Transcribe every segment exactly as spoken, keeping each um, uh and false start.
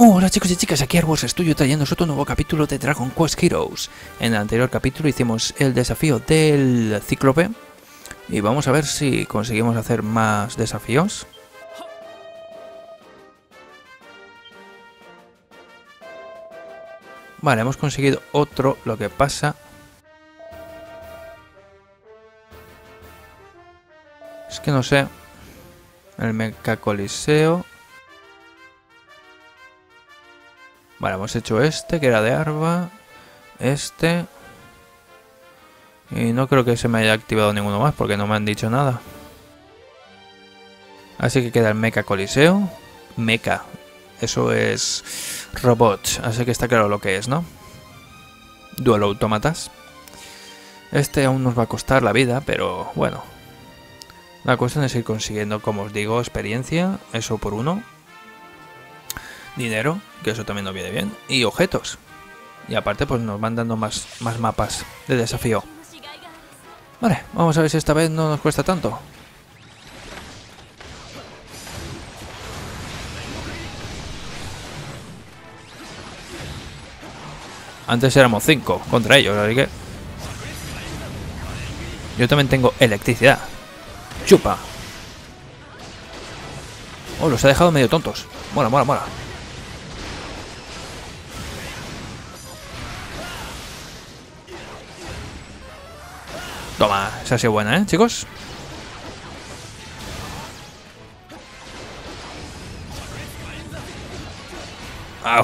Hola chicos y chicas, aquí Arbos estoy trayendo otro nuevo capítulo de Dragon Quest Heroes. En el anterior capítulo hicimos el desafío del Cíclope y vamos a ver si conseguimos hacer más desafíos. Vale, hemos conseguido otro, lo que pasa es que no sé, el Mecha Coliseo. Vale, hemos hecho este, que era de Arba, este, y no creo que se me haya activado ninguno más porque no me han dicho nada. Así que queda el Mecha Coliseo, Mecha, eso es robot, así que está claro lo que es, ¿no? Duelo autómatas. Este aún nos va a costar la vida, pero bueno. La cuestión es ir consiguiendo, como os digo, experiencia, eso por uno. Dinero, que eso también nos viene bien. Y objetos. Y aparte pues nos van dando más, más mapas de desafío. Vale, vamos a ver si esta vez no nos cuesta tanto. Antes éramos cinco contra ellos, así que... Yo también tengo electricidad. Chupa. Oh, los ha dejado medio tontos. Mola, mola, mola. Toma, esa ha sido buena, ¿eh, chicos? Au.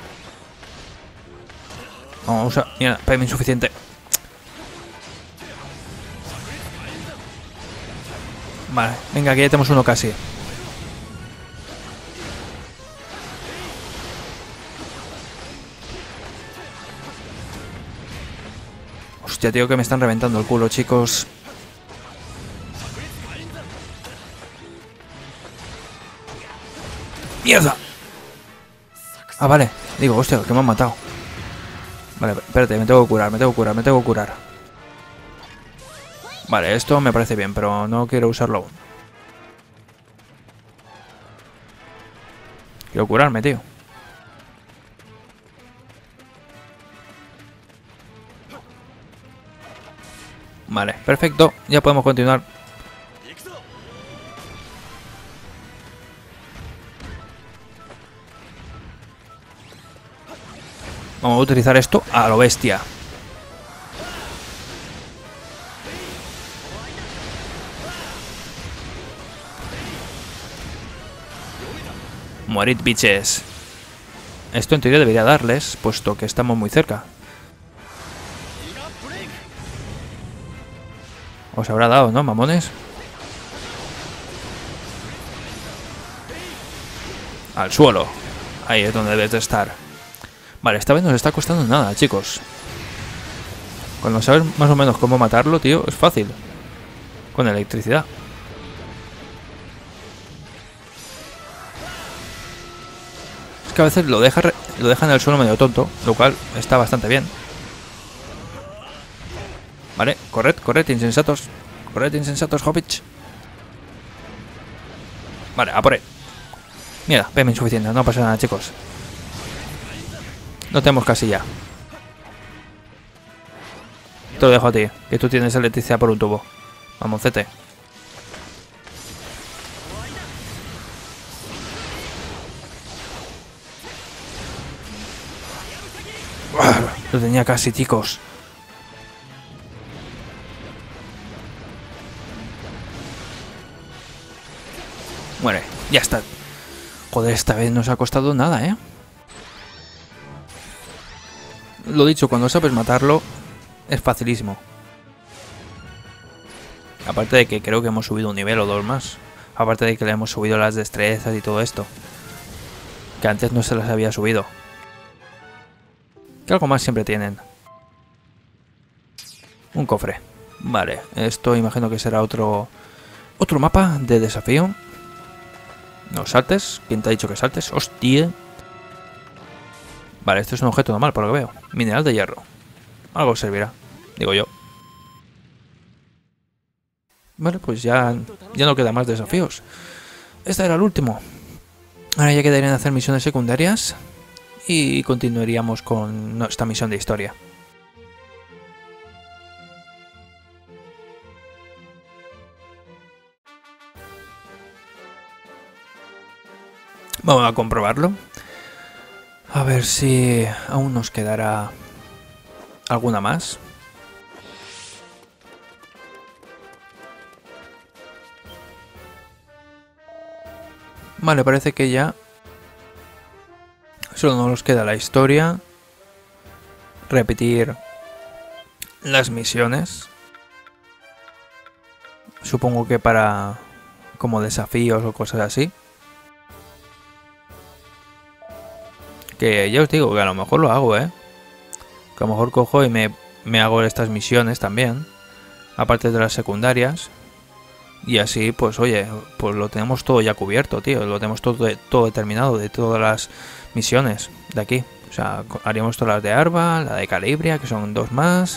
Vamos a... Mira, P M insuficiente. Vale, venga, aquí ya tenemos uno casi. Hostia, tío, que me están reventando el culo, chicos. ¡Mierda! Ah, vale. Digo, hostia, que me han matado. Vale, espérate, me tengo que curar, me tengo que curar, me tengo que curar. Vale, esto me parece bien, pero no quiero usarlo aún. Quiero curarme, tío. Vale, perfecto. Ya podemos continuar. Vamos a utilizar esto a lo bestia. Morid, bitches. Esto en teoría debería darles, puesto que estamos muy cerca. Os habrá dado, ¿no, mamones? Al suelo. Ahí es donde debes de estar. Vale, esta vez no nos está costando nada, chicos. Cuando sabes más o menos cómo matarlo, tío, es fácil. Con electricidad. Es que a veces lo deja, lo deja en el suelo medio tonto, lo cual está bastante bien. Vale, corred, corred, insensatos. Corred, insensatos, hobbits. Vale, a por él. Mira, P M insuficiente, no pasa nada, chicos. No tenemos casi ya. Te lo dejo a ti, que tú tienes electricidad por un tubo. Mamoncete. Lo tenía casi, chicos. Muere, ya está. Joder, esta vez no os ha costado nada, ¿eh? Lo dicho, cuando sabes matarlo, es facilísimo. Aparte de que creo que hemos subido un nivel o dos más. Aparte de que le hemos subido las destrezas y todo esto. Que antes no se las había subido. Que algo más siempre tienen. Un cofre. Vale, esto imagino que será otro... Otro mapa de desafío. No saltes. ¿Quién te ha dicho que saltes? ¡Hostia! Vale, esto es un objeto normal, por lo que veo. Mineral de hierro. Algo servirá, digo yo. Vale, pues ya, ya no queda más desafíos. Este era el último. Ahora ya quedarían hacer misiones secundarias y continuaríamos con esta misión de historia. Vamos a comprobarlo. A ver si aún nos quedará alguna más. Vale, parece que ya solo nos queda la historia, repetir las misiones, supongo que para como desafíos o cosas así. Que ya os digo que a lo mejor lo hago, ¿eh? Que a lo mejor cojo y me, me hago estas misiones también, aparte de las secundarias. Y así, pues oye, pues lo tenemos todo ya cubierto, tío. Lo tenemos todo, de, todo determinado de todas las misiones de aquí. O sea, haríamos todas las de Arba, la de Calibria, que son dos más.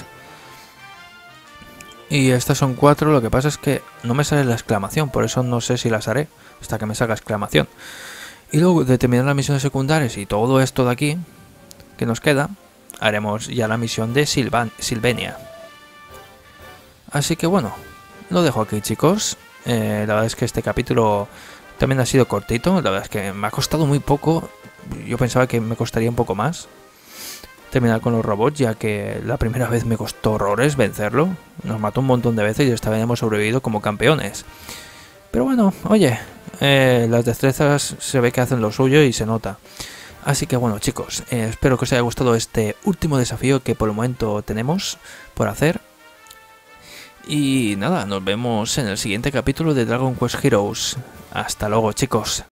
Y estas son cuatro, lo que pasa es que no me sale la exclamación, por eso no sé si las haré hasta que me salga exclamación. Y luego de terminar las misiones secundarias y todo esto de aquí, que nos queda, haremos ya la misión de Silvan Silvenia. Así que bueno, lo dejo aquí, chicos. Eh, la verdad es que este capítulo también ha sido cortito. La verdad es que me ha costado muy poco. Yo pensaba que me costaría un poco más terminar con los robots, ya que la primera vez me costó horrores vencerlo. Nos mató un montón de veces y esta vez hemos sobrevivido como campeones. Pero bueno, oye, eh, las destrezas se ve que hacen lo suyo y se nota. Así que bueno, chicos, eh, espero que os haya gustado este último desafío que por el momento tenemos por hacer. Y nada, nos vemos en el siguiente capítulo de Dragon Quest Heroes. Hasta luego, chicos.